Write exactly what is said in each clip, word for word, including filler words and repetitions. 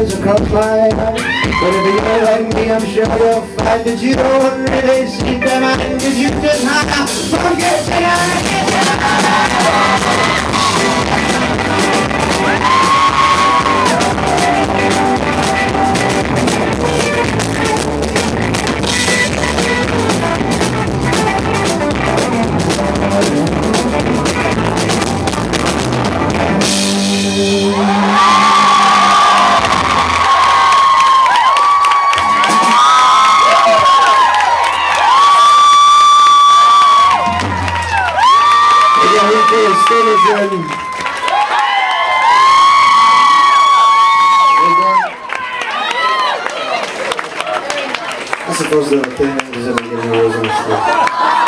tears across my eyes. But if you're like me, I'm sure you'll find that you don't really seem to mind, cause you just hide from getting I suppose the thing is that I'm getting a rose on the floor.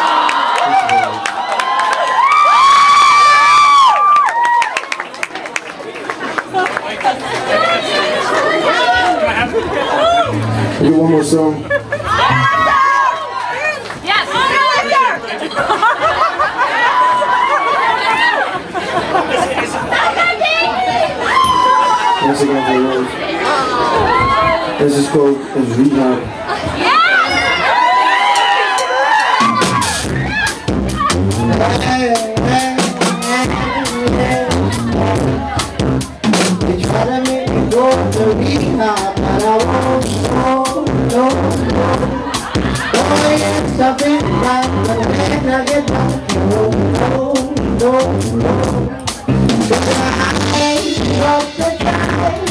Do one more song. Yes. Once again for Rose. This is called Rehab. They try to make me go to rehab, but I won't go, no, no. Oh yes, I've been right, but when I get back, no, no, no, no. But I ain't got the time.